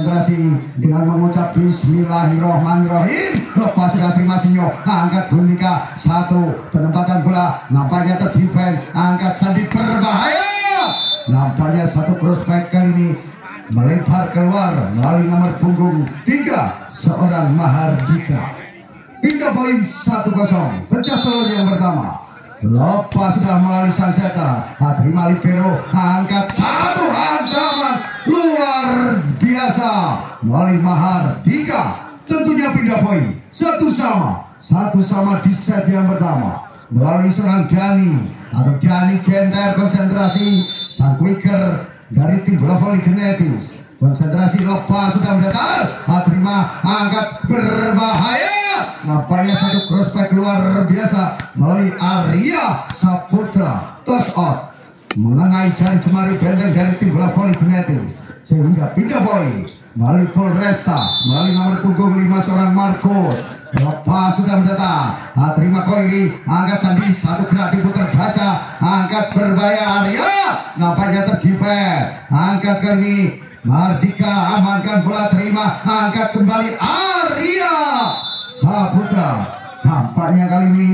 konsentrasi dengan mengucap Bismillahirrohmanirrohim. Lepas sudah terima sinyo, angkat Bundika satu penempatan bola, nampaknya terdefend, angkat sandi berbahaya. Nampaknya satu prospek kali ini melebar keluar melalui nomor punggung 3 seorang Mahardika. Pindah poin 1-0, pecah telur yang pertama. Lepas sudah melalui Sanseta, terima libero, angkat satu hantaman luar biasa melalui Mahardika. Tentunya pindah poin satu sama di set yang pertama melalui seorang Dani atau Dani Genter. Konsentrasi sang quicker dari tim bola voli genetis. Konsentrasi lepas sudah mendatar, terima angkat berbahaya. Nampaknya satu prospek luar biasa melalui Arya Saputra. Toss out mengenai jari jemari benteng dari tim bola voli genetis, sehingga pindah poin melalui Polresta melalui nomor punggung 5 seorang Marco. Lepas sudah mendatar, terima Koiri, angkat sandi satu gerak diputar baca, angkat berbahaya Arya. Nampaknya terdefend, angkat ke ini Mahardika, amankan bola, terima, angkat kembali Arya Saputra. Nampaknya kali ini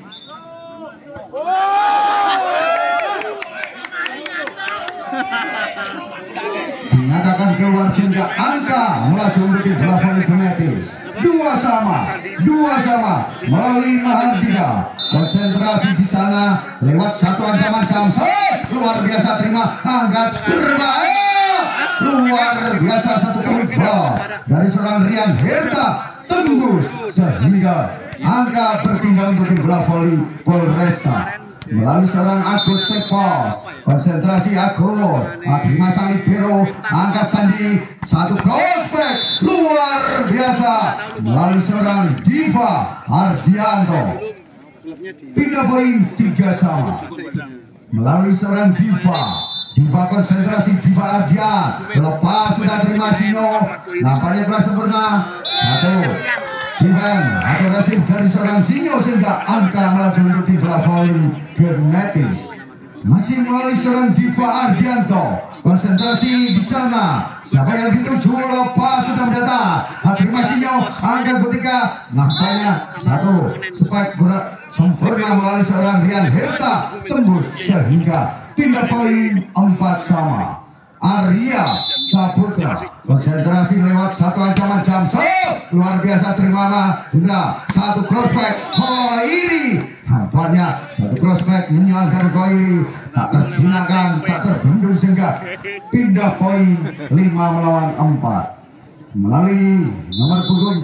dinyatakan keluar sehingga angka melaju untuk bola voli genetis. Dua sama melalui Mahardika. Konsentrasi di sana lewat satu ancaman jam luar biasa, terima, angkat berbahaya. Luar biasa satu poin dari seorang Rian Herta tembus sehingga angka berpindah untuk bola voli Polresta melalui seorang Agus Tepos. Konsentrasi Agus, terima sang libero, angkat sandi satu prospek luar biasa melalui seorang Diva Ardianto. Pindah poin 3 sama melalui seorang Diva konsentrasi Diva Ardian. Lepas sudah terima Sino, nampaknya telah sempurna satu defend atau resip dari seorang Sinyo sehingga angka melaju untuk di bola voli genetis. Masih melalui seorang Diva Ardianto. Konsentrasi di sana. Siapa yang dituju? Lepas sudah mendatar, terima Sinyo, angkat ketika nampaknya satu spike sempurna melalui seorang Rian Herta tembus sehingga pindah poin 4 sama. Arya Saputra konsentrasi lewat satu ancaman jam luar biasa, terima Indra satu crossback Koiri. Nampaknya satu crossback menyalahkan Koiri, tak terjinakan, tak terbendung sehingga pindah poin 5 melawan 4 melalui nomor punggung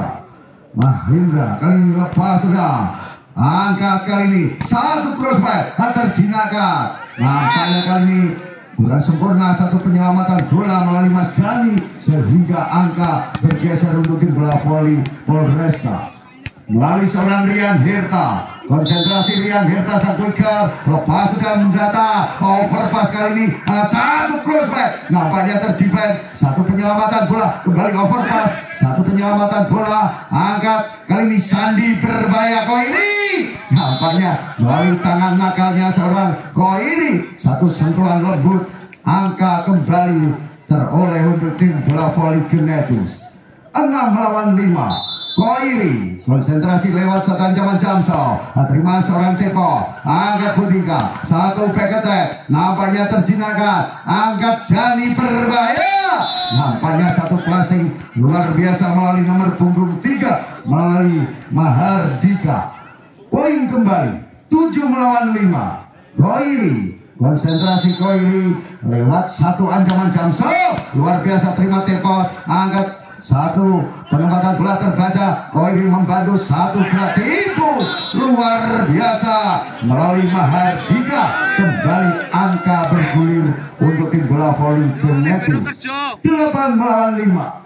3 Mahendra. Kali ini lepas sudah angkat, kali ini satu crossback tak terjinakan. Nampaknya kali ini kurang sempurna satu penyelamatan bola melalui Mas Gani sehingga angka bergeser untuk tim bola voli Polresta melalui seorang Rian Herta. Konsentrasi Rian Herta sang quicker, lepas sudah mendata, overpass kali ini satu crossback, nampaknya terdefend, satu penyelamatan bola, kembali overpass, satu penyelamatan bola, angkat kali ini sandi berbahaya Koiri. Nampaknya melalui tangan nakalnya seorang Koiri, satu sentuhan lembut, angka kembali teroleh untuk tim bola voli genetis. 6 melawan 5. Koiri konsentrasi lewat satu ancaman Jamso, terima seorang Tepo, angkat Bundika satu back attack, nampaknya terjinakan, angkat Dani berbahaya, nampaknya satu passing luar biasa melalui nomor punggung 3 melalui Mahardika. Poin kembali 7 melawan 5. Koiri konsentrasi Koiri lewat satu ancaman Jamso, luar biasa, terima Tepo, angkat satu penempatan bola terbaca, Koiri membantu satu gerak tipu luar biasa melalui Mahardika. Kembali angka bergulir untuk tim bola voli genetis. 8 melawan 5.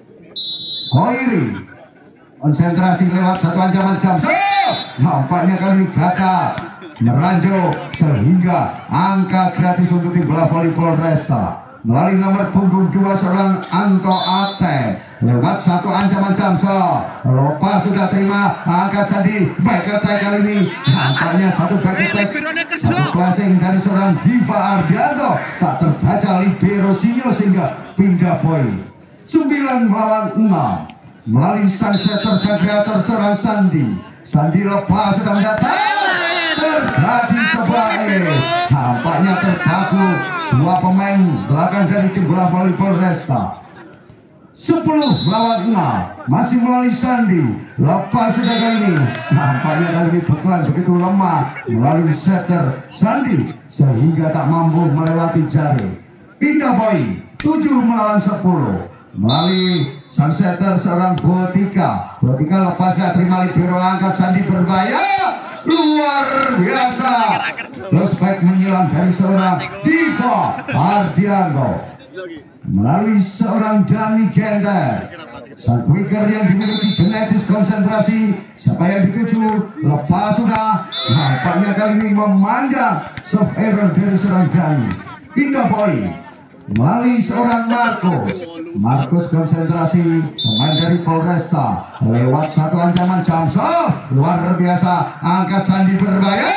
Koiri konsentrasi lewat satu ancaman jam, nampaknya kali ini gagal meranjau sehingga angka gratis untuk tim bola voli Polresta melalui nomor punggung 2 seorang Anto Ate lewat satu ancaman Jamso, lepas sudah terima, angkat sandi back attack kali ini, nampaknya satu back attack, satu passing dari seorang Diva Ardianto tak terbaca libero Sinyo sehingga pindah poin 9 melawan 6 melalui sunset terjaga terserang Sandi. Sandi lepas sudah datang, terjadi sebuah tampaknya terpaku dua pemain belakang dari tim bola voli Polresta. 10 melawan 6 masih melalui Sandi, lepas sudah kali ini nampaknya kali ini pukulan begitu lemah melalui setter Sandi sehingga tak mampu melewati jari. Pindah poin 7 melawan 10 melalui sang setter seorang Botika. Botika lepas gak terima libero, angkat Sandi berbahaya luar biasa. Prospek menyilang dari seorang Diva Ardianto melalui seorang Dani Genter. Sang quicker yang dimiliki genetis konsentrasi, siapa yang dituju lepas sudah nampaknya kali ini memanjang serve error dari seorang Dani. Pindah poin melalui seorang Markus konsentrasi pemain dari Polresta lewat satu ancaman jam luar biasa, angkat Sandi berbahaya,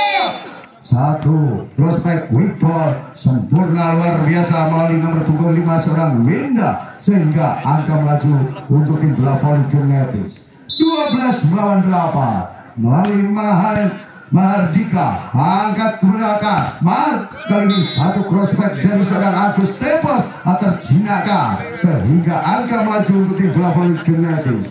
satu prospek quick ball sempurna luar biasa melalui nomor punggung 5 seorang Winda sehingga angka melaju untuk tim bola voli Genetis. 12 melawan 8 melalui Mahardika, angkat ke belakang. Kali ini satu prospek dari seorang Agus Tepos terjinakkan sehingga angka melaju untuk tim bola voli Genetis.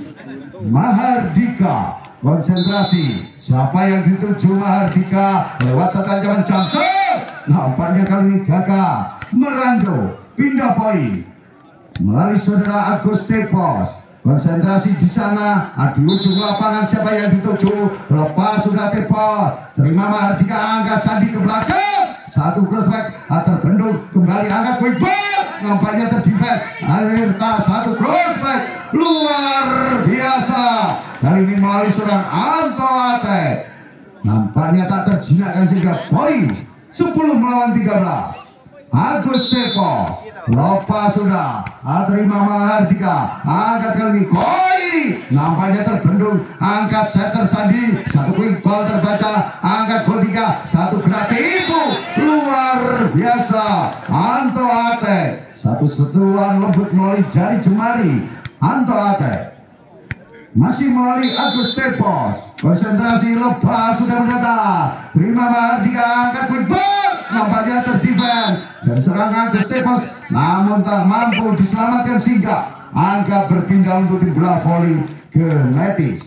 Mahardika konsentrasi, siapa yang dituju Mahardika lewat satu ancaman jam nampaknya kali ini gagal. Meranjo pindah poin melalui saudara Agus Tepos, konsentrasi di sana di ujung lapangan, siapa yang dituju lepas sudah Tepos, terima Mahardika, angkat Sandi ke belakang, satu prospek terbendung kembali, angkat quick ball nampaknya terdefend Akhirnya satu prospek luar biasa kali ini melalui seorang Anto Ate, nampaknya tak terjinakkan sehingga poin 10 melawan 13. Agus Tepos lepas sudah terima Mahardika, angkat kali ini koi nampaknya terbendung, angkat setter Sandi, satu quick ball terbaca, angkat Botika, satu gerak tipu luar biasa Anto Ate, satu sentuhan lembut melalui jari jemari Anto Ate masih melalui Agus Tepos, konsentrasi lepas sudah mendatang, terima Mahardika, angkat quick ball nampaknya terdefend dan serangan Agus Tepos namun tak mampu diselamatkan sehingga angka berpindah untuk tim bola voli Genetis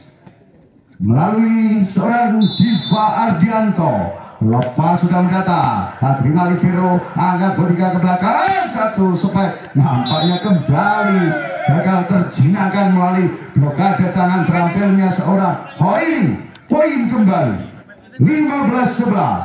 melalui seorang Diva Ardianto, lepas sudah mendatang, terima libero, angkat Botika ke belakang, satu spek nampaknya kembali gagal terjinakkan melalui blokade tangan terampilnya seorang Hoiri. Poin kembali 15-11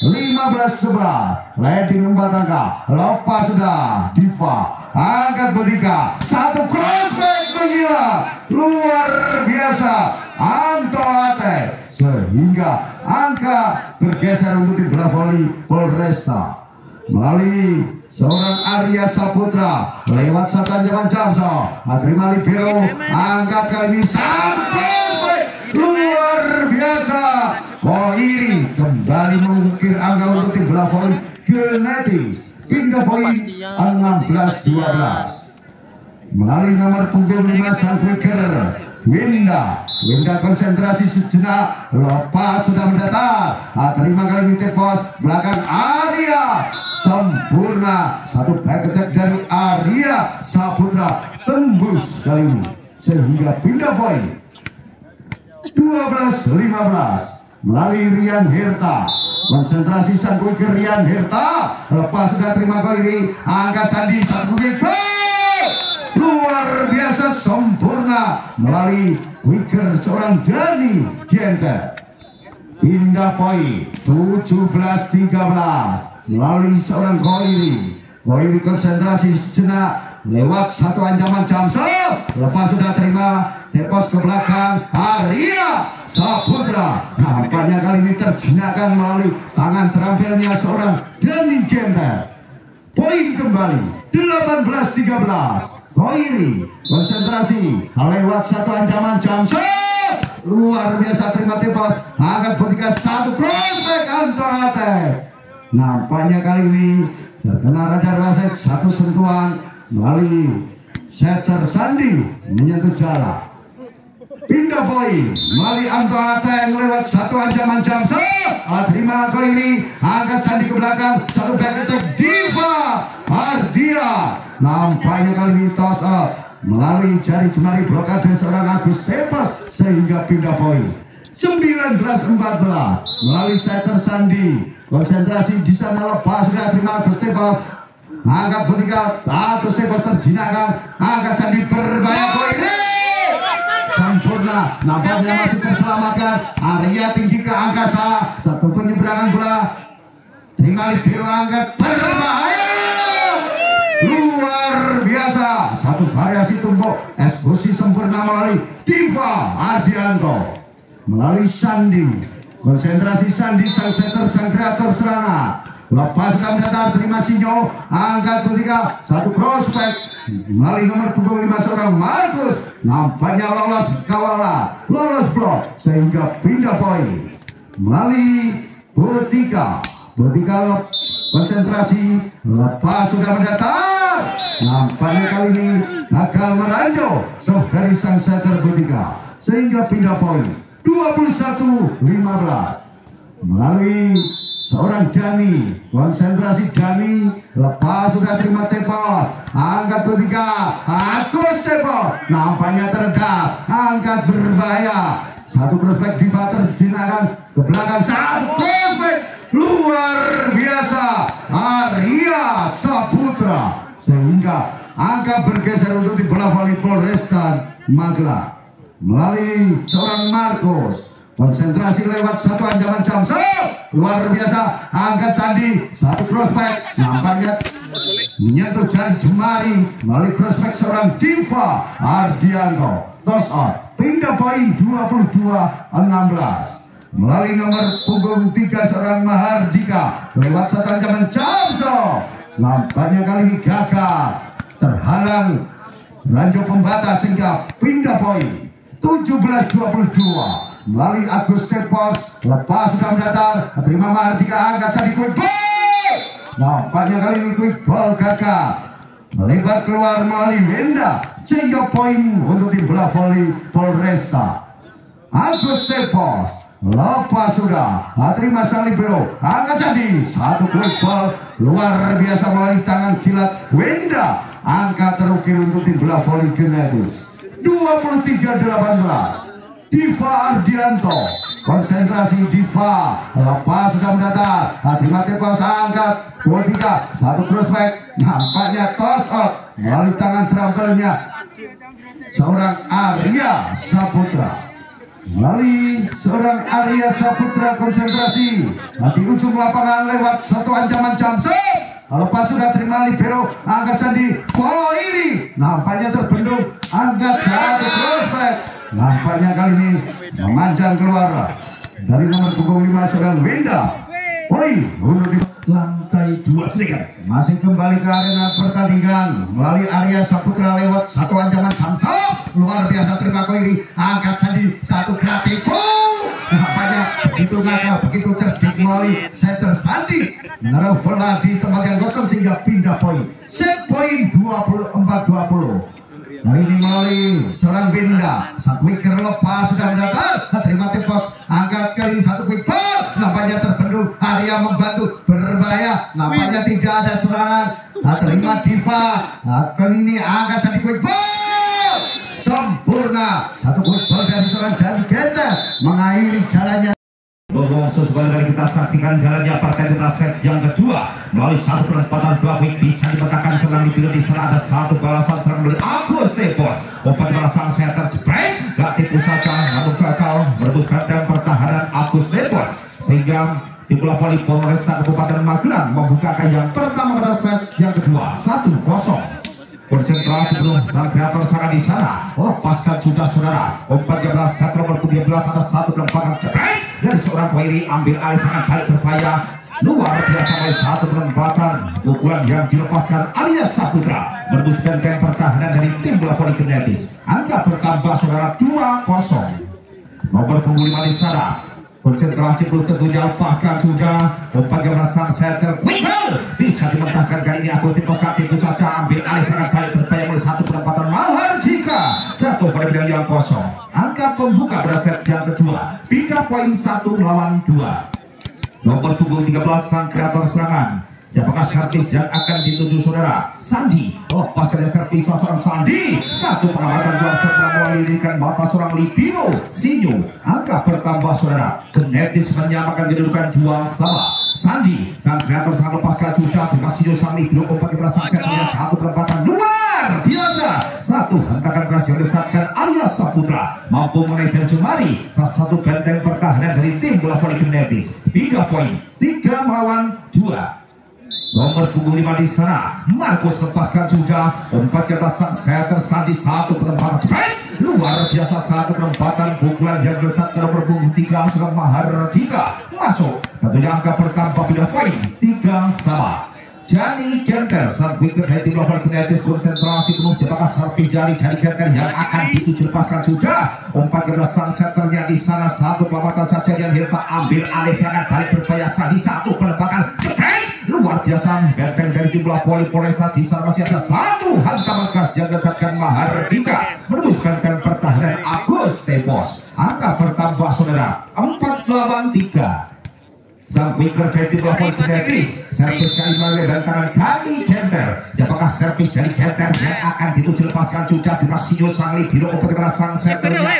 Ready umpan tangga, lepas sudah Diva, angkat Botika, satu crossback menggila luar biasa Anto Ate sehingga angka bergeser untuk tim bola voli Polresta melalui seorang Arya Saputra lewat satu ancaman Jamso, terima libero, angkat kali ini satu crossback luar biasa. Koiri kembali mengukir angka untuk tim bola voli Genetis. Pindah poin 16-12 melalui nomor punggung 5 sang quicker Winda konsentrasi sejenak, lepas sudah mendatang, terima kali ini Tepos belakang Arya sempurna, satu back attack dari Arya Saputra tembus kali ini sehingga pindah poin 12-15 melalui Rian Herta, konsentrasi sang quicker Rian Herta, lepas sudah terima Koiri, angkat Sandi, satu quick ball luar biasa sempurna melalui quicker seorang Dani Genter. Pindah poin 17-13 melalui seorang Koiri konsentrasi sejenak lewat satu ancaman Jamso, lepas sudah terima Tepos ke belakang Arya Saputra, nampaknya kali ini terjinakkan melalui tangan terampilnya seorang Dani Genter. Poin kembali 18-13 Koiri konsentrasi lewat satu ancaman Jamso, luar biasa terima Tepos, angkat Botika, satu crossback Anto Ate, nampaknya kali ini terkena radar wasit, satu sentuhan melalui Setter Sandi menyentuh jalan. Pindah poin melalui Anto Ateng lewat satu ancaman jam. Terima Koiri, angkat Sandi ke belakang, satu back attack Diva Ardia. Nampaknya kali ini toss up melalui jari jemari blokade seorang Agus Tepos sehingga pindah poin 19-14 melalui Setter Sandi. Konsentrasi di sana, lepas sudah terima Agus Tepos. Angkat bertiga, Agus Tepos terjinakkan, angkat Sandi berbahaya Koiri. Sempurna, nampaknya masih terselamatkan. Arya tinggi ke angkasa, satu penyeberangan bola. Terima libero, angkat berbahaya. Luar biasa, satu variasi tumbuk eksekusi sempurna melalui Diva Ardianto. Melalui Sandi, konsentrasi Sandi, sang setter, sang kreator serangan. Lepas sudah mendatar, terima Sinyo, angkat bertiga, satu prospek melalui nomor punggung 5 seorang Markus. Nampaknya lolos kawala, lolos blok sehingga pindah poin melalui Botika. Konsentrasi, lepas sudah mendatar. Nampaknya kali ini gagal meranjau dari sang setter Botika sehingga pindah poin 21-15 melalui seorang Dani. Konsentrasi Dani, lepas sudah terima tepot, angkat bertiga, Agus tepot, nampaknya teredam, angkat berbahaya, satu prospek Diva terjinakkan ke belakang, satu prospek luar biasa Arya Saputra sehingga angka bergeser untuk di bola voli Polresta Magelang melalui seorang Markus. Konsentrasi lewat satu ancaman jam. Luar biasa, angkat Sandi, satu prospek, nampaknya menyentuh jari jemari melalui prospek seorang Diva Ardianto. Toss out, pindah poin 22-16 melalui nomor punggung 3 seorang Mahardika lewat satu ancaman jam. Nampaknya kali ini gagal, terhalang ranjau pembatas sehingga pindah poin 17-22 melalui Agus Tepos. Lepas sudah mendatar, terima Mahardika, angkat Sandi, quick ball. Nampaknya kali ini quick ball gagal, melebar keluar melalui Wenda sehingga poin untuk tim bola voli Polresta. Agus Tepos, lepas sudah terima sang libero, angkat Sandi, satu quick ball luar biasa melalui tangan kilat Wenda, angka terukir untuk tim bola voli Genetis 23-18. Diva Ardianto, konsentrasi Diva, lepas sudah mendatar, terima tepos, angkat Botika, satu prospek, nampaknya toss out melalui tangan trouble-nya seorang Arya Saputra. Melalui seorang Arya Saputra, konsentrasi di ujung lapangan lewat satu ancaman jam. Lepas sudah terima libero, angkat Sandi, Koiri, nampaknya terbendung, angkat satu prospek. Nampaknya kali ini memanjang keluar dari nomor punggung 5 seorang Wenda. Poin untuk di lantai 2 sedikit. Masih kembali ke arena pertandingan melalui Arya Saputra lewat satu ancaman samsam. Luar biasa, terima Koiri, angkat Sandi, satu kreatif. Nampaknya begitu nakal, begitu cerdik melalui Setter Sandi, menaruh bola di tempat yang kosong sehingga pindah poin. Set poin 24-20. Hari ini melalui seorang Binda, satu wicker lepas sudah mendatar, terima tepos, angkat kali satu quick ball, nampaknya terbendung, Arya membantu berbahaya, nampaknya tidak ada serangan, terima Diva, kali ini angkat satu quick ball, sempurna, satu quick ball dari seorang Dani Genta mengakhiri jalannya. Sebenarnya kita saksikan jalannya pertandingan set yang kedua melalui satu penempatan dua quick bisa dipetakan seorang di di sana ada satu balasan serang dari Agus Tepos, obat balasan setter jebret gak tipu saja namun gagal merebut benteng pertahanan Agus Tepos sehingga di bola voli Polresta Kabupaten Magelang membukakan yang pertama pada set yang kedua 1-0. Konsentrasi belum sang kreator sangat di sana. Lepaskan sudah saudara. 14 set nomor 13 atas satu penempatan jebret dari seorang Koiri, ambil alih sangat balik berbahaya. Luar biasa oleh satu penempatan pukulan yang dilepaskan Arya Saputra menembus benteng pertahanan dari tim bola voli Genetis. Angka bertambah saudara 2-0. Nomor punggung 5 di sana. Konsentrasi belum tentunya, bahkan sudah 14 sang setter bisa dimentahkan kali ini. Aku tim positif saja ambil alih sangat baik berbahaya oleh satu penempatan 1-2. Nomor punggung 13 sang kreator serangan. Siapakah servis yang akan dituju saudara? Sandi. Lepaskan servis seorang Sandi. Satu pengamatan dua setelah melirikan mata seorang Libino. Sinyo. Angka bertambah saudara. Genetis menyamakan kedudukan 2-2. Sandi, sang kreator sang lepaskan sudah Sinyo sang Libino kompak sang seternya satu perempatan luar biasa. Satu hentakan keras yang disatkan Arya Saputra mampu mengejar Jemari. Salah satu benteng pertahanan dari tim bola voli Genetis. 3 poin, 3-2. Nomor punggung 5 di sana Markus lepaskan sudah umpat ke atas sang setter Sandi. Satu penempatan cepat luar biasa. Satu penempatan pukulan yang melesat ke nomor punggung 3 seorang Mahardika masuk. Tentunya angka bertambah pindah poin 3-3. Jani Genter sang winger dari tim Global Kinetis konsentrasi penuh. Siapakah servis dari Jani Genter yang akan dituju lepaskan sudah umpat ke sang setternya di sana. Satu pelambatan saja yang Hilfa ambil alih serangan balik berbahaya Sandi. Satu penempatan luar biasa benteng dari tim bola voli Polresta. Di sana masih ada satu hantaman keras yang mendapatkan Mahardika menembus benteng pertahanan Agus Tepos. Angka bertambah saudara 4-3. Sang winger dari tim bola voli Kinetis servis kali melalui bantaran Jani Genter. Siapakah servis dari Genter yang akan dituju lepaskan sudah di Sinyo sang Libino untuk sang setternya.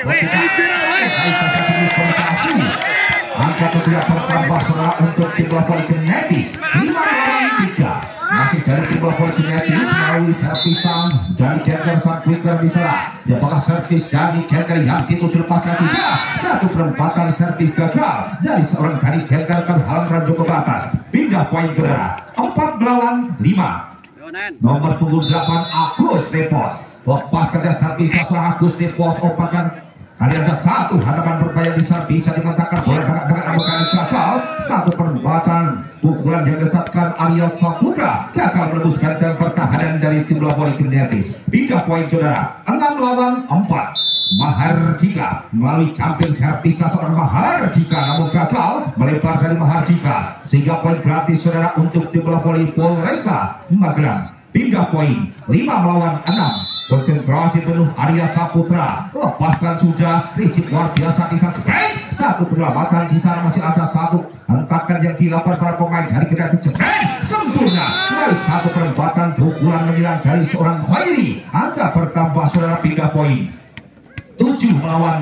Angka kedua bertambah saudara untuk tim bola voli Kinetis 5-3. Masih dari tim bola voli Kinetis melalui servisan dari Genter sang winger di sana. Siapakah servis dari Genter yang dituju lepaskan sudah. Satu perempatan servis gagal dari seorang dari Genter terhalang ranjau ke atas. Pindah poin saudara 4-5. Nomor punggung 8 Agus Tepos lepaskan dari servis seorang Agus Tepos. Ompakan kali ada satu hantaman berbahaya di servis bisa dimantapkan bola dengan kali gagal. Satu perempatan pukulan yang disatkan Arya Saputra gagal menembus benteng pertahanan dari tim bola voli Kinetis. Pindah poin saudara 6-4. Mahardika melalui camping servis seorang Mahardika namun gagal melebar dari Mahardika sehingga poin gratis saudara untuk tim bola voli Polresta Magelang. Pindah poin 5-6. Konsentrasi penuh Arya Saputra lepaskan sudah risik luar biasa di sana. Satu penyelamatan di sana masih ada satu hentakan yang dilakukan para pemain dari Kinetis. Sempurna melalui satu perempatan pukulan menyerang dari seorang Khairi. Angka bertambah saudara. Pindah poin 7-5.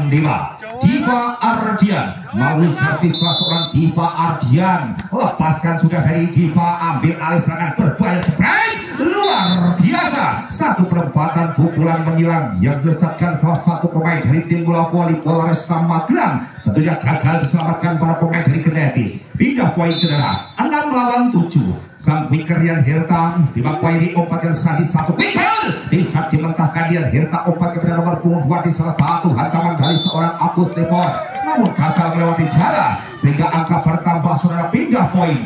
Diva Ardian melalui servis seorang Diva Ardian lepaskan sudah dari Diva ambil alih serangan berbahaya luar biasa. Satu perempatan pukulan menyilang yang dilesatkan salah satu pemain dari tim bola voli Polresta Magelang. Tentunya gagal diselamatkan para pemain dari Kinetis. Pindah poin saudara 6-7. Sang winger Rian Hirta dibakwai umpat yang Sandi. Satu winger bisa dimentahkan Rian Hirta umpat kepada nomor punggung 2 di salah satu hantaman dari seorang Agus Tepos namun gagal melewati jarak sehingga angka bertambah saudara. Pindah poin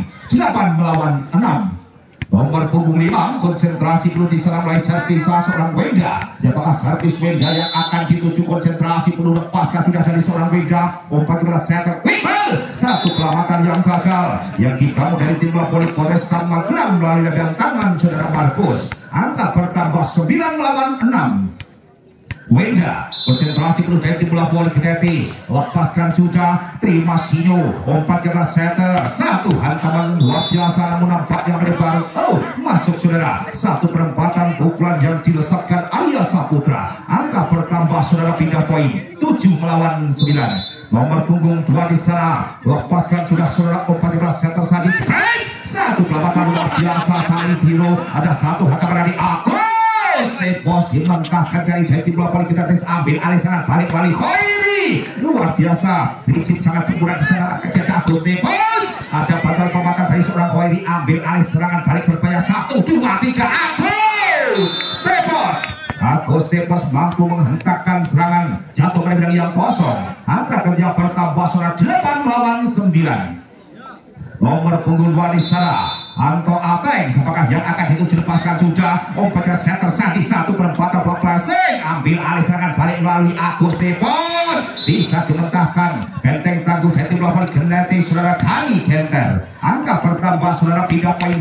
8-6. Nomor punggung 5 konsentrasi penuh di sana mulai servis seorang Wenda. Siapakah servis Wenda yang akan dituju konsentrasi penuh lepaskan sudah dari seorang Wenda umpat kepada setter winger. Satu pelamatan yang gagal yang dibangun dari tim bola voli Polresta Magelang melalui lebihan tangan saudara Markus. Angka bertambah 9-6. Wenda konsentrasi penuh dari tim bola voli Kinetis lepaskan sudah terima Sinyo umpat ke atas setter. Satu hantaman luar biasa namun nampaknya melebar masuk saudara. Satu perempatan pukulan yang dilesatkan Arya Saputra. Angka bertambah saudara. Pindah poin 7-9. Nomor punggung 2 di sana lepaskan sudah saudara umpat ke atas setter Sandi. Satu pelambatan luar biasa kali biru. Ada satu hantaman dari Agus Tepos dimentahkan dari tim bola voli Kinetis ambil alih serangan balik Khairi. Luar biasa fisik sangat sempurna di sana kecil Agus Tepos. Ada batal pemakan dari seorang Khairi ambil alih serangan balik berbahaya 1, 2, 3 Agus Tepos. Agus Tepos mampu menghentakkan serangan jatuh ke bidang yang kosong. Angka kerja bertambah saudara 8-9. Nomor punggung 2 di sana Anto Ateng. Apakah yang akan dituju lepaskan sudah umpat ke setter Sandi. Satu perempatan passing ambil alih serangan balik melalui Agus Tepos bisa dimentahkan benteng tangguh dari tim bola voli Kinetis saudara Jani Genter. Angka bertambah saudara. Pindah poin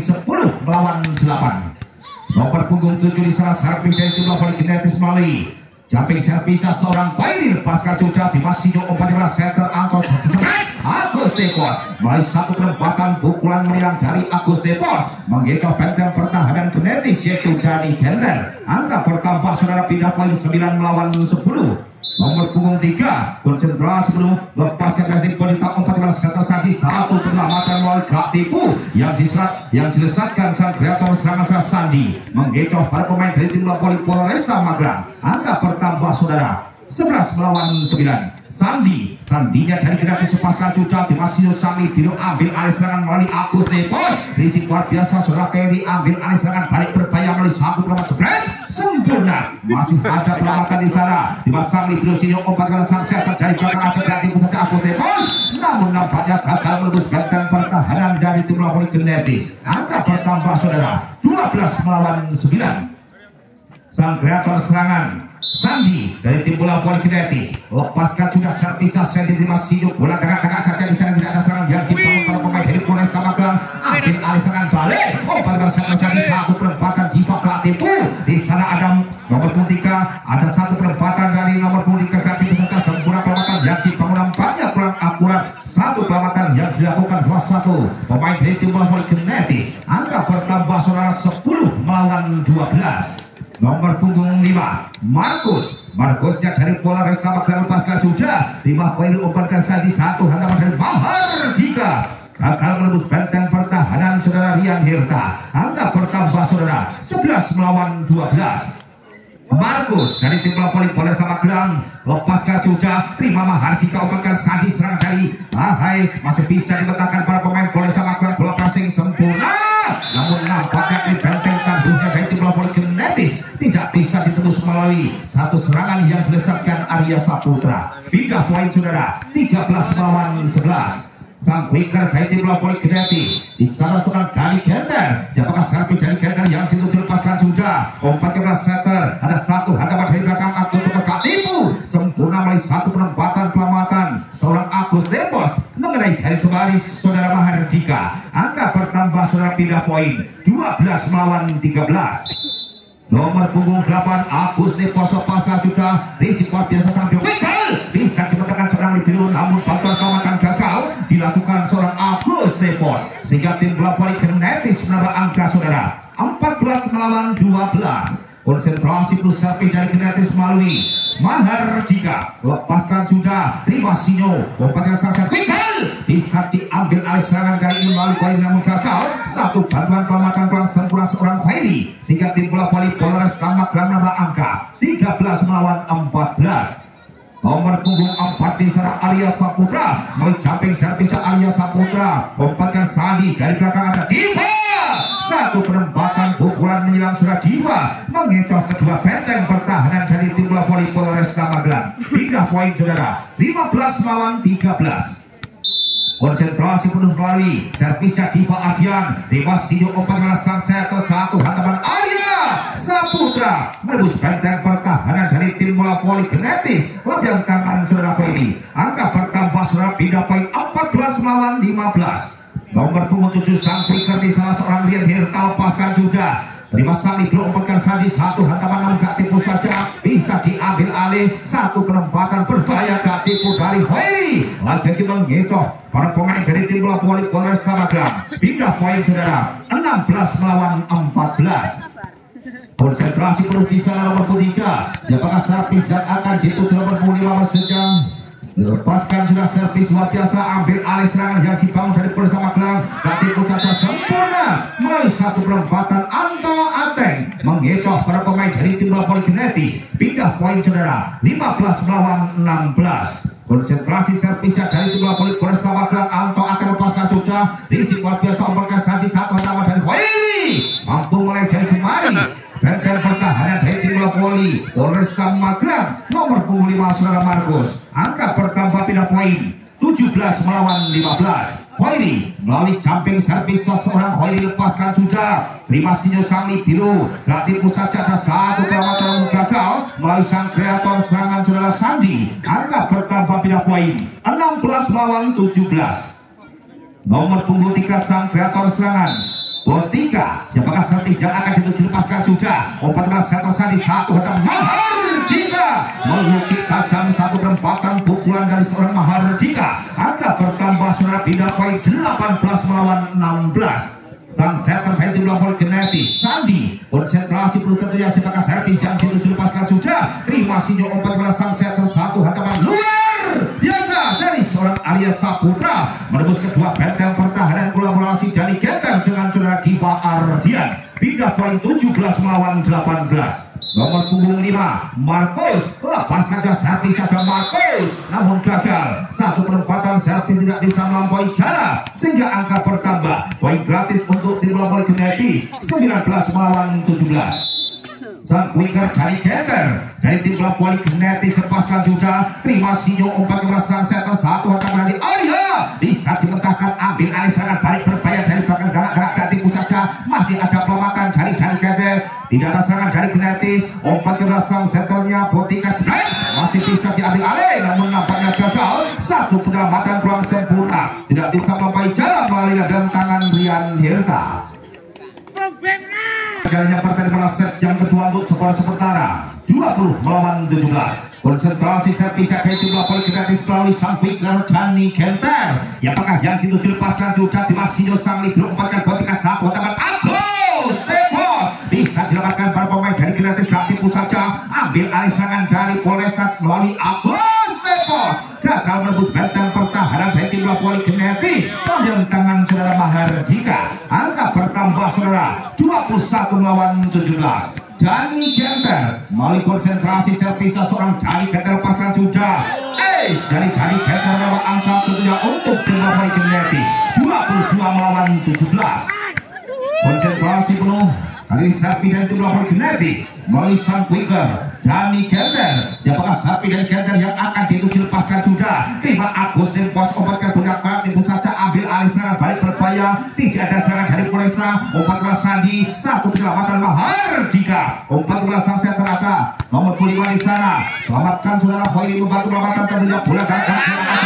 10-8. Nomor punggung 7 di sana servis dari tim bola voli Kinetis melalui jumping servis seorang Khairi lepaskan sudah di Sinyo umpat kepada setter Anto Agus Depos. Melalui satu penempatan pukulan meriam dari Agus Depos mengecoh benteng pertahanan genetis yaitu Dani Gender. Angka bertambah saudara pindah poin 9 melawan 10. Nomor punggung 3 konsentrasi penuh lepaskan dari wanita 14 tersadi satu penyelamatan melalui gerak tipu yang dilesatkan sang kreator serangan Sandi mengecoh para pemain dari tim Poli Polresta Magelang. Angka bertambah saudara 11 melawan 9. Sandinya dari generasi sepaskan cuca Dimasio Sami Biro ambil alih serangan melalui Agus Depos. Risik luar biasa saudara Kerry ambil alih serangan balik berbahaya melalui satu pelamatan spread sempurna. Masih ada pelamatan di sana Dimas Sami Biro Sinyo obat kali sunset dari belakang ada kreatif saja Agus Depos. Namun nampaknya gagal menembus benteng pertahanan dari tim Poli Genetis. Angka bertambah saudara 12 melawan 9. Sang kreator serangan Sandi dari tim bola Poli Genetis lepaskan sudah servisasi Sandi Dimas Sinyo bola tengah-tengah saja di sana tidak ada serangan yang dibangun para pemain dari Polresta Magelang. Ambil alih serangan balik obat Sandi satu perempatan di bak tipu di sana ada nomor 3 ada satu perempatan dari nomor 3 kreatif saja sempurna pelamatan yang dibangun nampaknya kurang akurat satu pelamatan yang dilakukan salah satu pemain dari tim bola Poli Genetis. Angka bertambah saudara 10 melawan 12. Nomor punggung 5 Markusnya dari Polresta Magelang lepaskan sudah 5 poin diumpankan Sandi satu hantaman dari Mahardika gagal menembus benteng pertahanan saudara Rian Hirta. Angka bertambah saudara 11 melawan 12. Markus dari tim Poli Polresta Magelang lepaskan sudah 5 Mahardika umpankan Sandi serang dari masih bisa diletakkan para pemain Polresta Magelang bola passing sempurna namun nampaknya di benteng tangguhnya dari tim Poli Genetis tidak bisa ditembus melalui satu serangan yang dilesatkan Arya Saputra. Pindah poin saudara 13 melawan 11. Sang winger dari tim Poli Genetis di sana seorang Dani Genter. Siapakah servis dari Genter yang dituju lepaskan sudah 14 meter ada satu hantaman dari belakang Agus Depos tipu sempurna melalui satu penempatan pelamatan seorang Agus Depos mengenai jari jemari saudara Mahardika. Angka bertambah saudara pindah poin 12 melawan 13. Nomor punggung 8 Agus Depos lepaskan sudah risik luar biasa sambil wiggle bisa dipetakan seorang Libero namun bantuan kawakan gagal dilakukan seorang Agus Depos sehingga tim bola Poli Genetis menambah angka saudara 14 melawan 12. Konsentrasi plus servis dari Genetis melalui Mahardika lepaskan sudah Dimas Sinyo lompatkan sang wiggle bisa diambil alih serangan kali ini melalui poin namun gagal satu bantuan pelamatan pelan sempurna seorang Fairi sehingga tim bola Poli Polresta Magelang menambah angka 13 melawan 14. Nomor punggung 4 di sana Arya Saputra melalui jumping servis Arya Saputra lompatkan Sandi dari belakang ada Diva satu penempatan pukulan menyerang sudah Diva mengecoh kedua benteng pertahanan dari tim bola Poli Polresta Magelang. Pindah poin saudara 15 melawan 13. Konsentrasi penuh melalui servisnya Diva Ardian Dimas Sinyo umpan sang setel satu hantaman Arya Saputra menembus benteng pertahanan dari tim bola Poli Genetis lebih tangan saudara ini. Angka bertambah saudara pindah poin 14 melawan 15. Nomor punggung 7 sang picker di salah seorang Rian Hirta lepaskan sudah Dimas Sami belum umpankan Sandi satu hantaman namun gak tipu saja bisa diambil alih satu penempatan berbahaya gak tipu dari Fairi lagi mengecoh para pemain dari tim bola Poli Polresta Magelang. Pindah poin saudara 16 melawan 14. Konsentrasi penuh di sana nomor 3 siapakah servis yang akan dituju nomor 5 maksudnya lepaskan sudah servis luar biasa ambil alih serangan yang dibangun dari Polresta Magelang tapi saja sempurna melalui satu perempatan Anto Ateng mengecoh para pemain dari tim bola Poli Genetis. Pindah poin saudara 15 melawan 16. Konsentrasi servisnya dari tim bola Poli Polresta Magelang Anto Ateng lepaskan sudah risik luar biasa umpankan Sandi satu hantaman dari Waili mampu mulai jari jemari benteng pertahanan dari tim bola Poli Polresta Magelang. Nomor punggung 5 saudara Markus. Angka bertambah pindah poin 17 melawan 15. Hoiri melalui jumping servis seorang Hoiri lepaskan sudah Dimas Sinyo Sami Biru berarti pusat saja satu perawatan gagal melalui sang kreator serangan saudara Sandi. Angka bertambah pindah poin 16 melawan 17. Nomor punggung 3 sang kreator serangan Botika siapakah servis yang akan dituju lepaskan sudah 14 setel Sandi satu hantam Mahardika mengukit tajam satu perempatan pukulan dari seorang Mahardika. Angka bertambah saudara, pindah poin 18 melawan 16. Sang setter dari tim bola genetis Sandi konsentrasi perlu tentunya sebagai servis yang dituju lepaskan sudah terima sinyo umpan kepada sang setter, satu hantaman luar biasa dari seorang Arya Saputra menembus kedua benteng pertahanan kolaborasi Jani Genter dengan saudara Diva Ardian. Pindah poin 17 melawan 18. Nomor punggung 5 Marcos lepas saja servis saja Marcos, namun gagal. Satu penempatan servis tidak bisa melampaui jarak sehingga angka bertambah. Poin gratis untuk tim bola genetis 19 melawan 17. Sang winger Jani Genter dari tim bola genetis lepaskan sudah terima sinyo umpan kepada sang setter, satu hantaman dari Arya bisa dimentahkan, ambil alih serangan balik berbahaya dari belakang gerak-gerak dari pusat saja. Masih ada pelamatan dari Jani Genter, tidak ada serangan dari genetis. Umpan kepada sang setternya Botika masih bisa diambil alih, namun nampaknya gagal. Satu penyelamatan kurang sempurna, tidak bisa melampaui jalan melalui dan tangan Rian Hirta. Jalannya pertandingan set yang kedua untuk skor sementara 20 melawan 17. Konsentrasi servis dari tim bola genetis melalui sang winger Jani Genter. Apakah yang dituju lepaskan sudah Dimasio sang libero empatkan Botika, satu teman Agus Tepos bisa dilepaskan para pemain dari genetis dari pusat saja, ambil alih serangan dari Polrestat melalui Agus Tepos, gagal merebut benteng pertahanan dari tim bola genetis dengan tangan saudara Mahardika. Angka bertambah saudara 21 melawan 17. Jani Genter melalui konsentrasi servis seorang Jani Genter lepaskan sudah ace dari Jani Genter lewat angka tentunya untuk tim bola genetis 22 melawan 17. Konsentrasi penuh dari servis dari tim bola genetis melalui sang winger Jani Genter. Siapakah servis dari Genter yang akan dituju lepaskan sudah terima Agus Tepos, obatkan banyak banget ibu saja, ambil alih serangan balik berbahaya, tidak ada serangan dari Polresta. Umpan kepada Sandi, satu penyelamatan Mahardika. Umpan kepada sang setter ada nomor 5 di sana, selamatkan saudara Hoiri membantu pelamatan tentunya bola gagal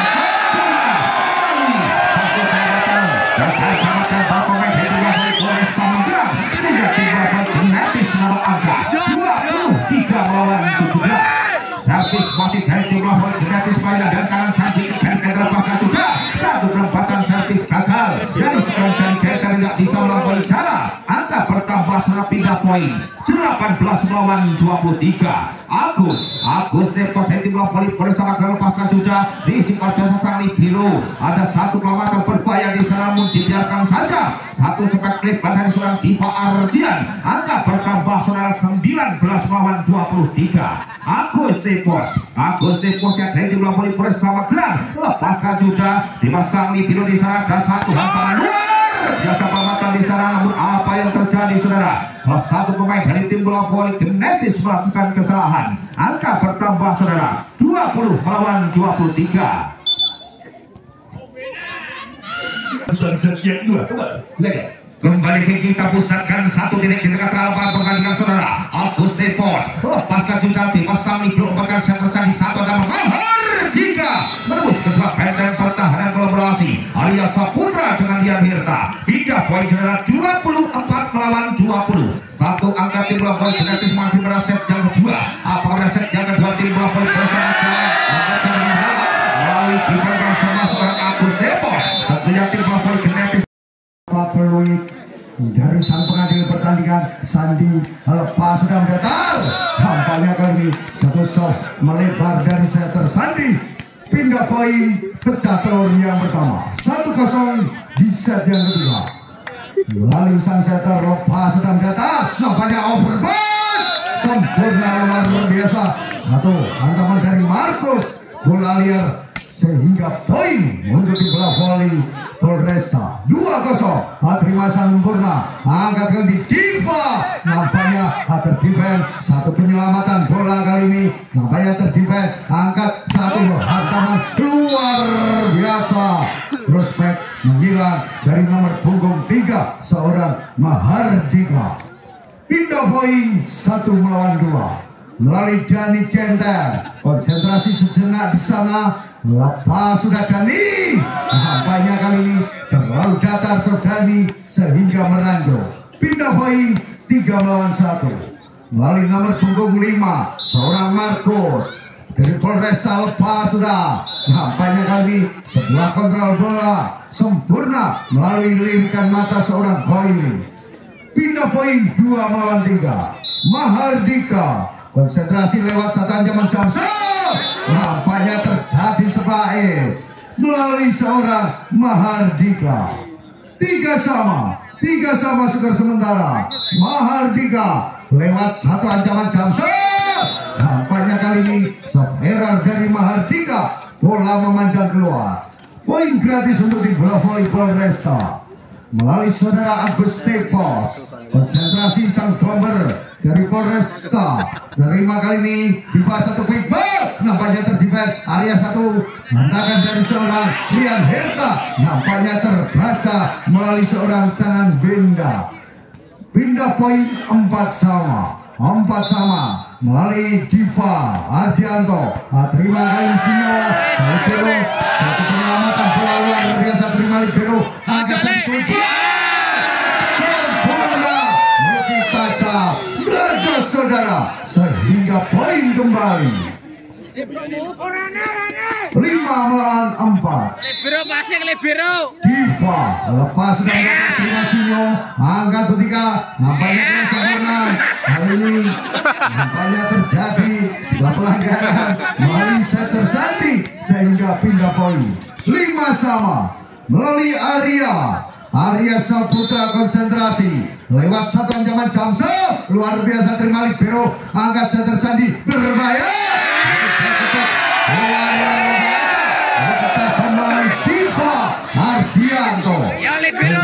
selamatkan para pemain dari Polresta Manggarai sehingga tim bola genetis menambah angka 23 melawan 17. Servis masih dari tim bola genetis dan kanan Sandi dari Genter lepaskan sudah, satu penempatan servis gagal dari seorang Jani Genter tidak bisa melampaui jarak. Angka bertambah setelah pindah poin 18 melawan 23. Agus Tepos dari tim bola Polresta Manggarai lepaskan sudah, diisi oleh sang libero. Ada satu pelamatan berbahaya di sana, namun dibiarkan saja. Satu sepak lebar dari seorang Diva Ardian. Angka bertambah saudara 19 melawan 23. Agus Tepos yang dari tim bola Polresta Manggarai lepaskan sudah, dipasang libero di sana. Ada satu hantaman luar biasa pelamatan di sana, namun apa yang terjadi saudara? Salah satu pemain dari tim bola genetis melakukan kesalahan. Angka bertambah saudara 20 melawan 23. Kembali ke kita pusatkan satu titik di tengah lapangan pertandingan saudara. Agus Tepos lepaskan sudah, dipasang libero empatkan setter di satu nama Mahardika menembus kedua benteng pertahanan kolaborasi Arya Saputra dengan Rian Hirta. Pindah poin saudara 24 melawan 20. Satu angka tim bola genetis masih pada set yang kedua. Apakah set yang kedua tim bola melalui diberikan sama seorang Agus Tepos. Tentunya tim bola genetis peluit dari sang pengadil pertandingan Sandi lepas sudah mendatar. Tampaknya kali ini satu shot melebar dari setter Sandi. Pindah poin, pecah telur yang pertama 1-0 di set yang kedua. Lalu sang setter lepas sudah mendatar, nampaknya overpass sempurna luar biasa. Satu hantaman dari Marcos, bola liar sehingga poin untuk di bola voli Polresta 2-0. Terima sempurna, angkat kali Diva, nampaknya terdefend. Satu penyelamatan bola kali ini nampaknya terdefend, angkat satu hantaman luar biasa. Prospek menghilang dari nomor punggung 3 seorang Mahardika. Pindah poin 1 melawan 2 melalui Jani Genter. Konsentrasi sejenak di sana. Lepas sudah Dani, nampaknya kali ini terlalu datar Sodani sehingga meranjau. Pindah poin 3 melawan 1 melalui nomor punggung 5 seorang Marcos. dari Polresta lepas sudah. Nampaknya kali ini sebuah kontrol bola sempurna melalui lirikan mata seorang Khoiri. Pindah poin 2 melawan 3. Mahardika konsentrasi lewat satu ancaman jam serve. Nampaknya terjadi sebaik melalui seorang Mahardika. 3 sama skor sementara. Mahardika lewat satu ancaman jam serve. Nampaknya kali ini error dari Mahardika, bola memanjang keluar. Poin gratis untuk tim bola voli Polresta melalui saudara Agus Tepos. Konsentrasi sang bomber dari Polresta. Terima kali ini di fase 1 quick ball. Nampaknya terdefend area 1. Tangan dari seorang Rian Herta. Nampaknya terbaca melalui seorang tangan Benda. Pindah poin 4 sama melalui Diva Ardianto. Terima kasih Sino Libero. Satu penyelamatan bola luar biasa. Terima Libero. Agak sempurna multitaca berada saudara sehingga poin kembali 5 melawan 4. Libero. Diva lepas sudah mendapat terima Sinyo. Angkat ketika nampaknya sempurna. Kali ini nampaknya terjadi sebuah pelanggaran melalui setter Sandi sehingga pindah poin 5 sama melalui Arya Saputra. Konsentrasi lewat satu ancaman jam serve luar biasa. Terima Libero. Angkat setter Sandi berbahaya. Diva Ardianto. Libero.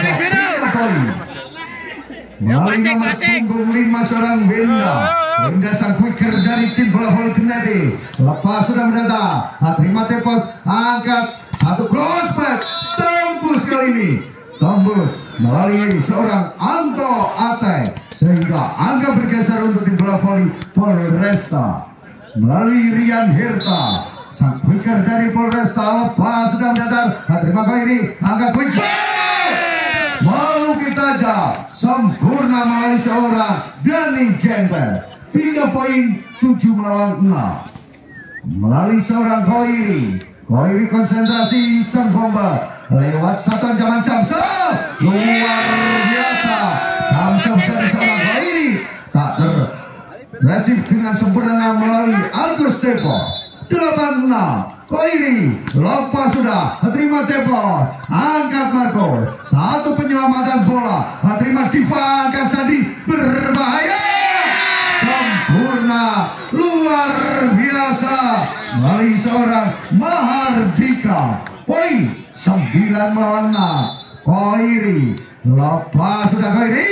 Melalui nomor punggung 5 seorang Benda sang quicker dari tim bola voli Geneti. Lepas sudah mendatang. Terima Tepos. Angkat satu prospek. Tembus kali ini. Tembus melalui seorang Anto Ate sehingga angka bergeser untuk tim bola voli Polresta melalui Rian Herta. Sang quicker dari Polresta lepas sudah mendatar. Terima kali ini angkat quick malu kita aja sempurna melalui seorang Dani Genter. Pindah poin 7 melawan 6 melalui seorang Khoiri. Konsentrasi sang bomber lewat satu ancaman jam serve luar biasa. Jam serve dari seorang Khoiri tak terresif dengan sempurna melalui Agus Tepos. 8-6 Khoiri lepas sudah. Terima Tepos. Angkat Marco. Satu penyelamatan bola. Terima Diva. Angkat Sandi berbahaya. Sempurna luar biasa melalui seorang Mahardika. Poin 9 melawan 6. Khoiri lepas sudah. Khoiri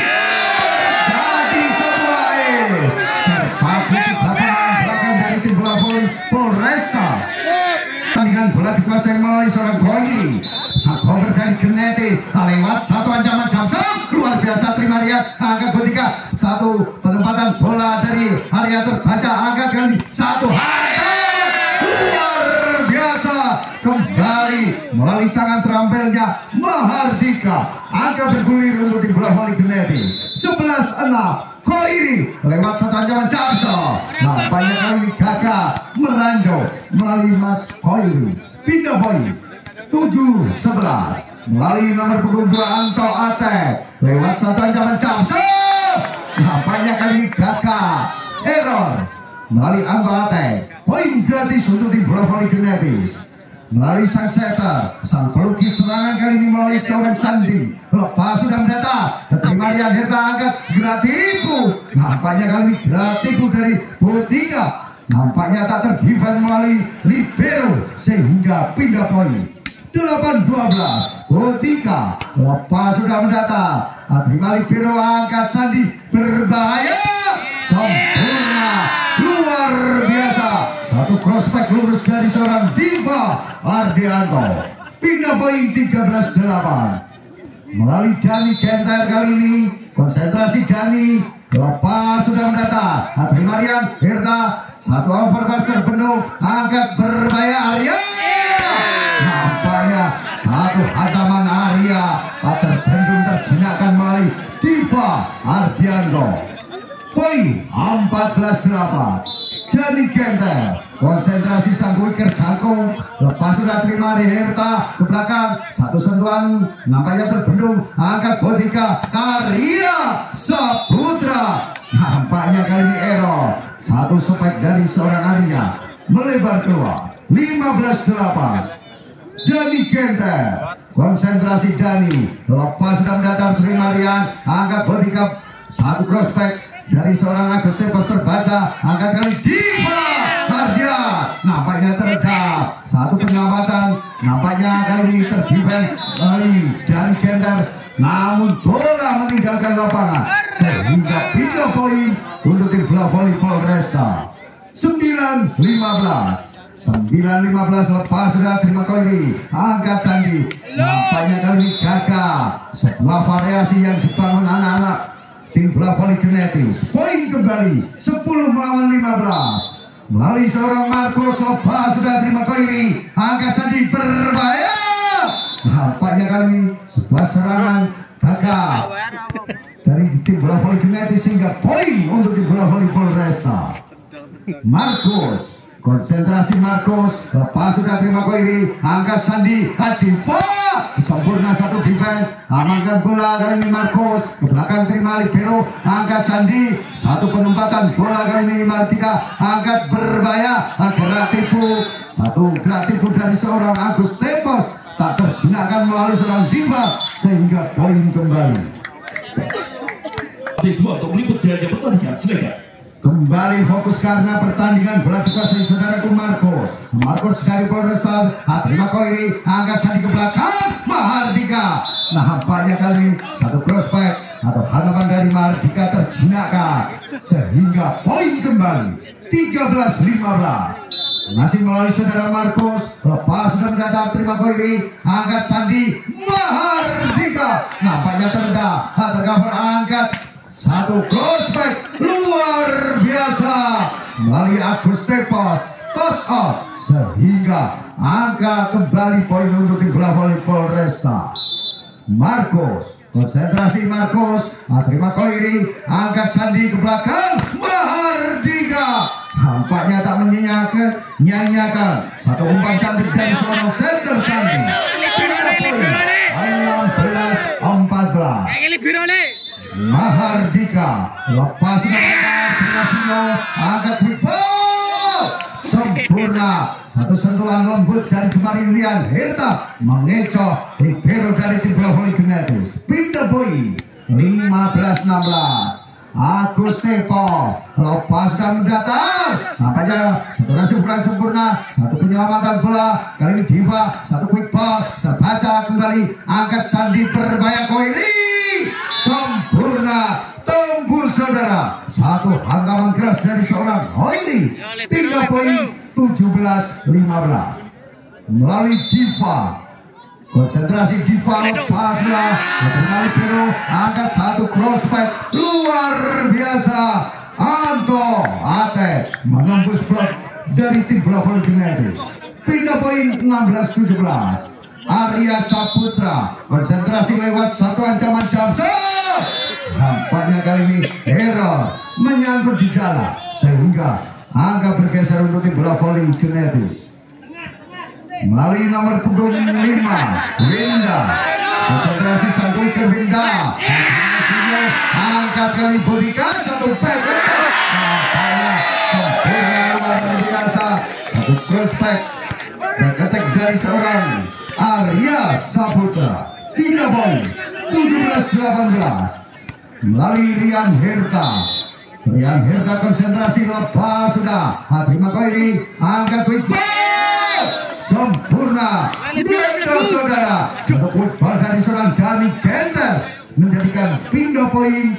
jadi sebuah terpaku di belakang dari tim bola voli Polresta. Tandingan bola dikuasai melalui seorang Khoiri. Sang bomber dari Geneti lewat satu ancaman jam serve luar biasa. Terima Rian. Angkat ketika satu penempatan bola dari area terbaca. Angkat kali satu luar biasa kembali melalui tangan terampilnya Mahardika. Angka bergulir untuk tim bola voli Geneti. 11-6 Khoiri lewat satu ancaman jam serve. Nampaknya kali ini gagal meranjau melalui Mas Khoiri. Pindah poin 7-11 melalui nomor punggung 2 Anto Ate lewat satu ancaman jam serve. Nampaknya kali ini gagal error melalui Anto Ate. Poin gratis untuk tim bola voli Geneti melalui sang setter. Sang pelukis serangan kali ini melalui seorang Sandi. Lepas sudah mendatang. Terima Rian Herta. Angkat Gratipu. Nampaknya kali ini Gratipu dari Botika. Nampaknya tak terdefend melalui Libero sehingga pindah poin 8-12 Botika. Lepas sudah mendatang. Terima Libero. Angkat Sandi berbahaya. Sempurna luar biasa. Satu prospek lurus dari seorang Diva Ardianto. Pindah poin 13-8 melalui Dani Genter kali ini. Konsentrasi Dani. Lepas sudah mendatang. Terima Rian Herta. Satu overpass terpenuh. Angkat berbahaya Arya. Nampaknya satu hantaman Arya terbendung terjinakkan melalui Diva Ardianto. Poin 14-8. Dani Genter, konsentrasi sang wicker jangkung, lepas sudah terima di Herta ke belakang, satu sentuhan nampaknya terbendung, angkat Bodika, Karya Saputra, nampaknya kali ini error, satu spek dari seorang Arya, melebar keluar, 15-8. Dani Genter, konsentrasi Dani, lepas sudah mendatar terima Rian, angkat Bodika, satu prospek dari seorang Agus Tepos terbaca, angkat kali Diva Arya, nampaknya teredam, satu penyelamatan, nampaknya kali ini terdefense dari Dani Genter, namun bola meninggalkan lapangan sehingga pindah poin untuk tim bola voli Polresta. 9-15 lepas sudah terima Koiri, angkat Sandi, nampaknya kali ini gagal, sebuah variasi yang dibangun anak-anak tim bola voli Genetics. Poin kembali 10-15 melalui seorang Marcos, lepas sudah terima Koiri, angkat Sandi, berbahaya, nampaknya kali ini sebuah serangan gagal dari tim bola voli Genetics sehingga poin untuk tim bola voli Polresta. Marcos, konsentrasi Marcos, lepas sudah terima Koiri, angkat Sandi, Hadifa, sempurna satu defense, amankan bola kali ini Marcos, ke belakang terima libero, angkat Sandi, satu penempatan bola kali ini Martika, angkat berbahaya, gerak tipu, satu gerak tipu dari seorang Agus Tepos, tak terjinakkan melalui seorang Diva, sehingga poin kembali. Untuk meliput jalannya pertandingan, silakan. Kembali fokus karena pertandingan bola dikuasai saudaraku Marcos. Marcos dari Polresta, terima Koiri, angkat Sandi ke belakang, Mahardika. Nampaknya kali ini satu prospek atau hanapan dari Mahardika terjinakkan sehingga poin kembali 13-15. Masih melalui saudara Marcos, lepas sudah mendatar terima Koiri, angkat Sandi, Mahardika. Nampaknya terendah, tercover, angkat satu prospek luar biasa melalui Agus Tepos, toss out sehingga angka kembali poin untuk tim bola voli Polresta. Marcos, konsentrasi Marcos, terima Koiri, angkat Sandi ke belakang, Mahardika, nampaknya tak menyanyiakan satu umpan cantik dari seorang center Sandi. 16-14. Mahardika, lepas angkat hibau, sempurna, satu sentuhan lembut dari Jemari Rian Herta, mengecoh libero dari tim bola voli Genetics. Pindah poin 15-16. Agus Tepo, lepas dan mendatar, nampaknya satu rasukan sempurna, satu penyelamatan bola, kali ini Diva, satu quick ball, terbaca kembali, angkat Sandi, berbahaya Koiri, sempurna, tembus saudara, satu hantaman keras dari seorang Koiri, pindah poin 17-15 melalui Diva. Konsentrasi Diva, lepaslah kembali Pero, angkat satu prospek luar biasa, Anto Ate menembus blok dari tim bola voli Genetics. Pindah poin 16-17. Arya Saputra, konsentrasi lewat satu ancaman Jamsa, nampaknya kali ini error menyangkut di jalan sehingga angka bergeser untuk tim bola voli Genetics. Melalui nomor punggung 5 Winda, konsentrasi sang wicker Winda, angkat kali Bodika, satu back, sempurna luar biasa, satu prospek dan attack dari seorang Arya Saputra. 3 poin 17-18 melalui Rian Herta. Rian Herta konsentrasi, lepas sudah, terima Koiri, angkat quick ball, sempurna, pindah saudara, untuk football dari seorang Dani Genter menjadikan pindah poin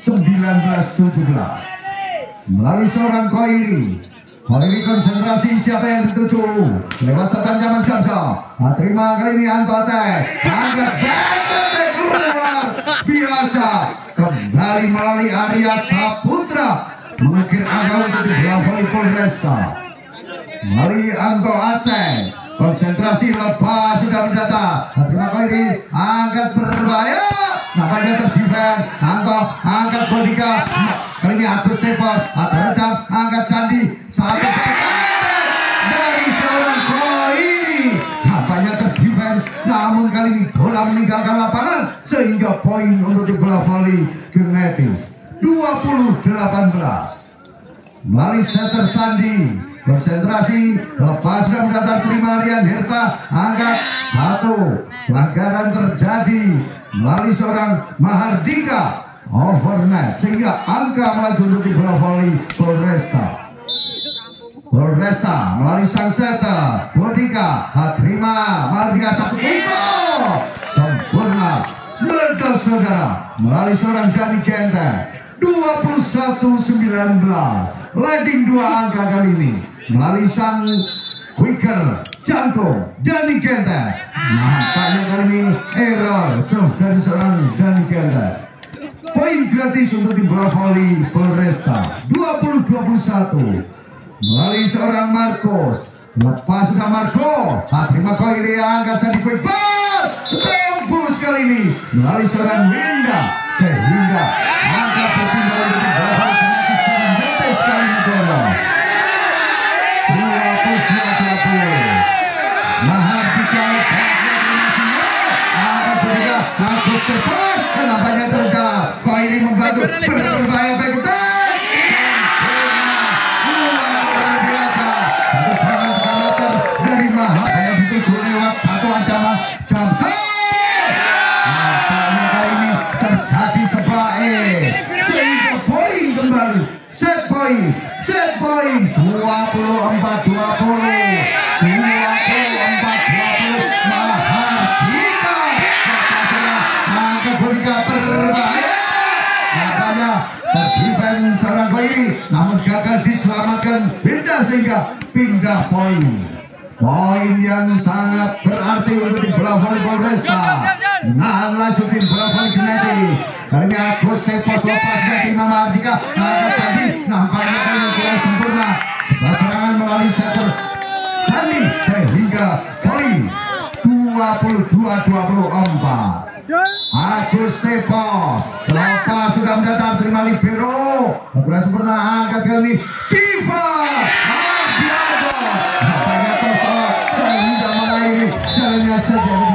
19-17 melalui seorang Koiri. Koiri konsentrasi, siapa yang dituju lewat satu ancaman Jamsa, terima kali ini Anto attack, angkat back keluar biasa, kembali melalui Arya Saputra mengukir angka untuk di bola voli Polresta. Melalui Anto attack, konsentrasi, lepas sudah mendata, terima Koiri, angkat berbahaya, nampaknya terdefend, Anto angkat Bodika, kali ini Agus Tepos, teredam, angkat Sandi, poin untuk tim bola voli Genetics 20-18. Melalui setter Sandi, konsentrasi, lepas sudah mendatar terima Rian Herta, angkat 1, pelanggaran terjadi melalui seorang Mahardika, overnet sehingga angka melaju untuk tim bola voli Polresta melalui sang setter Bodika, terima Mahardika 1 sempurna meledak saudara melalui seorang Dani Kenta 21-19. Leading 2 angka kali ini melalui sang quicker Jangko Dani Kenta. Nampaknya kali ini error dari seorang Dani Kenta. Poin gratis untuk tim bola voli Polresta 20-21 melalui seorang Marcos. Lepas sudah Marco, terima kali angkat jadi quick ball, tembus kali ini melalui seorang Winda sehingga angka berpindah untuk tim bola voli Genetics sekali ini dorong 20-20. Mahardika angkat bertiga, Marcos terpas, nampaknya terjadi. Kok ini membantu berbahaya bagi kita. Set point 24-20 Mahardika angkat Bodika berbahaya, makanya terdefend seorang Koiri namun gagal diselamatkan Winda sehingga pindah poin yang sangat berarti untuk tim bola voli Polresta. Nah, laju tim bola voli Genetics kali Agus Tepos lepas dari Mahardika angkat tadi nampaknya kali ini sempurna sebelah serangan melalui setter Sandi sehingga poin 22-24. Agus Tepos lepas sudah mendatar terima libero berhasil sempurna angkat kali ini Diva Ardianto nampaknya kosong sehingga mengakhiri jalannya saja